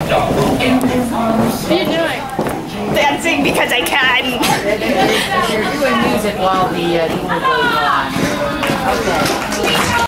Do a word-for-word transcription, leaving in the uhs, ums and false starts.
What are you doing? Dancing because I can. You're doing music while the uh, tour goes on. Okay.